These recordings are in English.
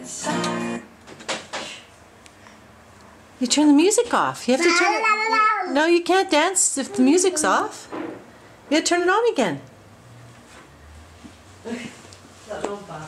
You turn the music off. You have to turn it. No, you can't dance if the music's off. You have to turn it on again. That's no fun.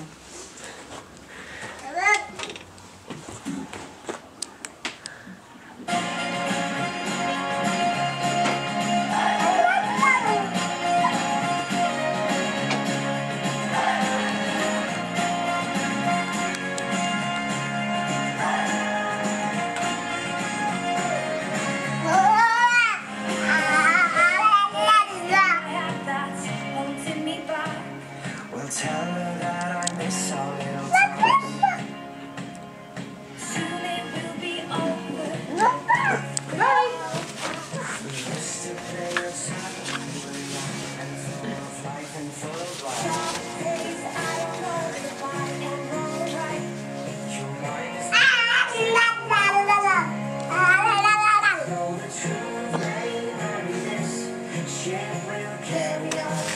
Tell her that I miss our little times. Soon it will be over. We used to play outside and full of life and full of life. Some days I don't know if I am wrong or right. Your mind is know the truth may vary. This ship will carry on.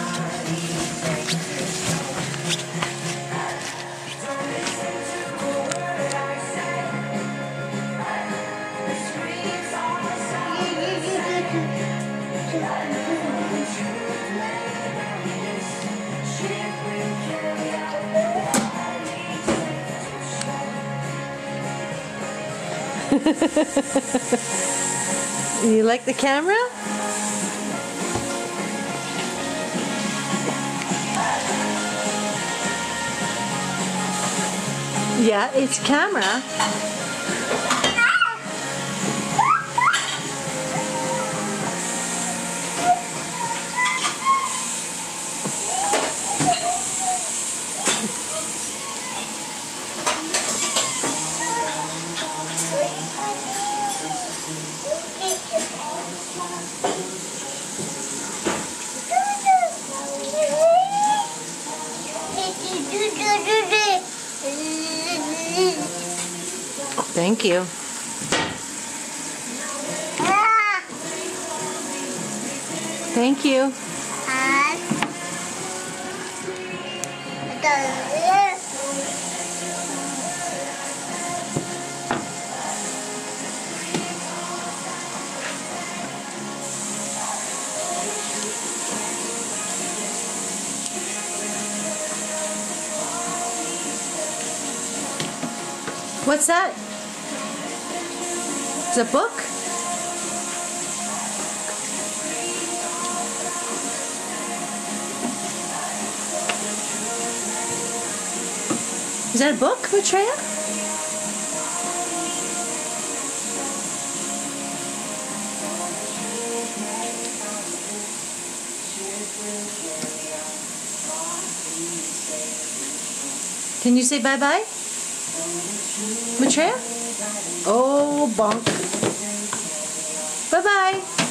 You like the camera? Yeah, it's camera. Thank you. Thank you. What's that? It's a book? Is that a book, Maitreya? Can you say bye-bye? Maitreya? Oh, bonk. Bye-bye.